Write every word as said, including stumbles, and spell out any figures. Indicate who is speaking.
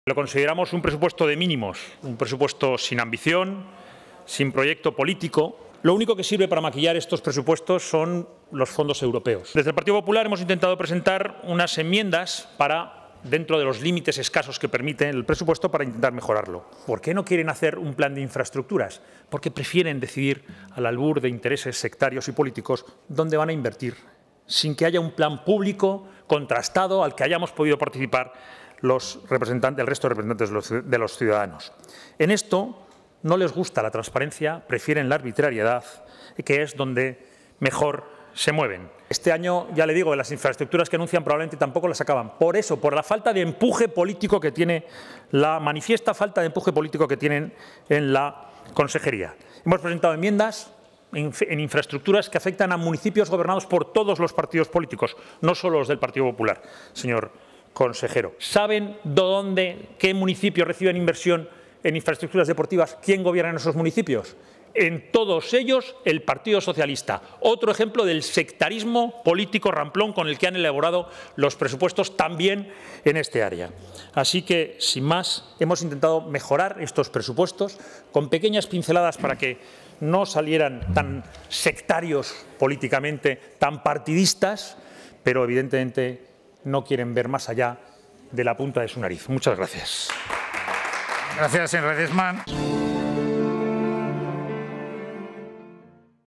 Speaker 1: Lo consideramos un presupuesto de mínimos, un presupuesto sin ambición, sin proyecto político. Lo único que sirve para maquillar estos presupuestos son los fondos europeos. Desde el Partido Popular hemos intentado presentar unas enmiendas para, dentro de los límites escasos que permite el presupuesto, para intentar mejorarlo. ¿Por qué no quieren hacer un plan de infraestructuras? Porque prefieren decidir al albur de intereses sectarios y políticos dónde van a invertir, sin que haya un plan público contrastado al que hayamos podido participar los representantes, el resto de representantes de los, de los ciudadanos. En esto no les gusta la transparencia, prefieren la arbitrariedad, que es donde mejor se mueven. Este año, ya le digo, las infraestructuras que anuncian probablemente tampoco las acaban. Por eso, por la falta de empuje político que tiene, la manifiesta falta de empuje político que tienen en la consejería. Hemos presentado enmiendas en, en infraestructuras que afectan a municipios gobernados por todos los partidos políticos, no solo los del Partido Popular, señor consejero. ¿Saben dónde, qué municipios reciben inversión en infraestructuras deportivas? ¿Quién gobierna en esos municipios? En todos ellos, el Partido Socialista. Otro ejemplo del sectarismo político ramplón con el que han elaborado los presupuestos también en este área. Así que, sin más, hemos intentado mejorar estos presupuestos con pequeñas pinceladas para que no salieran tan sectarios políticamente, tan partidistas, pero evidentemente no quieren ver más allá de la punta de su nariz. Muchas gracias.
Speaker 2: Gracias, señor Redesman.